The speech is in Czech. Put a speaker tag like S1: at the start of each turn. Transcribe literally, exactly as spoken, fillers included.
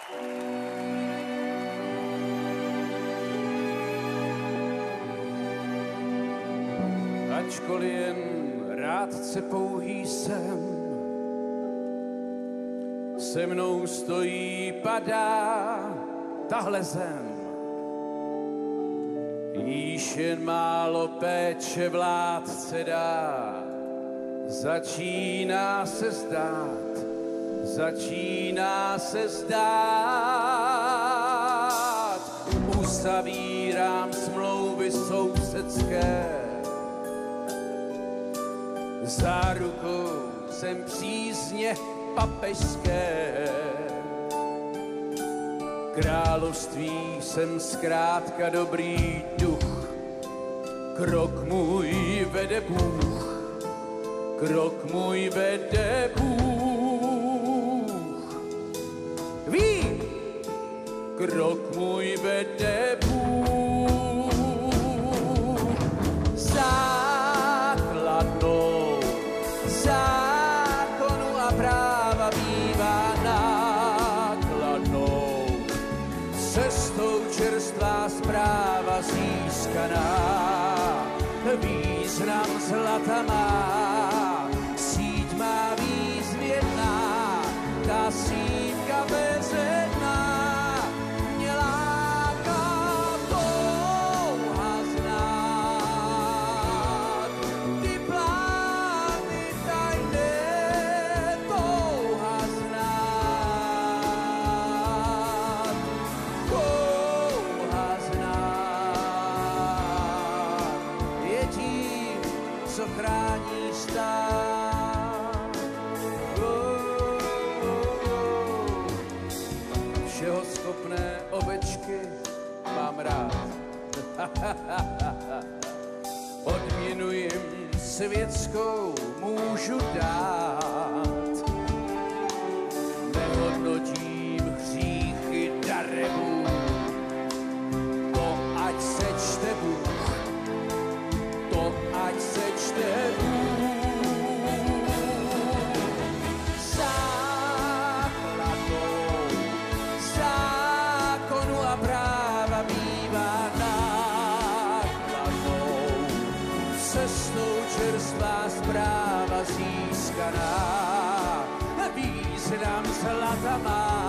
S1: Ačkoliv jen rádce pouhý jsem, se mnou stojí, padá tahle zem. Již jen málo péče vládce dá, začíná se zdát, začíná se zdát. Uzavírám smlouvy sousedské, zárukou jsem přízně papežské. Království jsem zkrátka dobrý duch, krok můj vede Bůh, krok můj vede Bůh. Ví, krok můj vede Bůh. Základnou zákonu a práva bývá nákladnou cestou čerstvá zpráva získaná. Význam zlata má, síť má výzvědná, ta síťka bezedná, mě láká touha znát. Ty plány tajné touha znát, touha znát je tím, co chrání stát. Oh, oh, oh. Všeho schopné ovečky mám rád. Odměnu jim světskou můžu dát. Nehodnotím hříchy daremů, to ať sečte Bůh, to ať sečte Bůh. Základnou zákonu a práva bývá nákladnou cestou čerstvá zpráva získaná. Význam zlata má,